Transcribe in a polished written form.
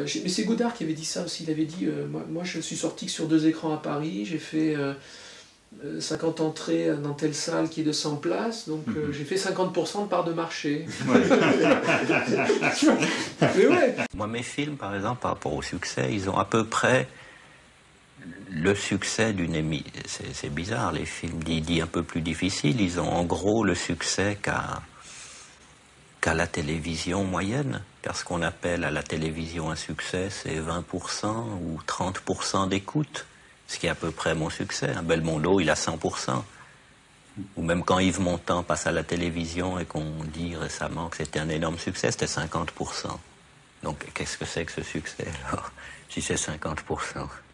Mais c'est Godard qui avait dit ça aussi. Il avait dit moi je suis sorti que sur 2 écrans à Paris, j'ai fait 50 entrées dans telle salle qui est de 100 places, donc j'ai fait 50% de part de marché. Ouais. Mais ouais. Moi, mes films, par exemple, par rapport au succès, ils ont à peu près le succès d'une émission. C'est bizarre, les films dits un peu plus difficiles, ils ont en gros le succès qu'à la télévision moyenne. Car ce qu'on appelle à la télévision un succès, c'est 20% ou 30% d'écoute. Ce qui est à peu près mon succès. Belmondo, il a 100%. Ou même quand Yves Montand passe à la télévision et qu'on dit récemment que c'était un énorme succès, c'était 50%. Donc qu'est-ce que c'est que ce succès alors, si c'est 50%?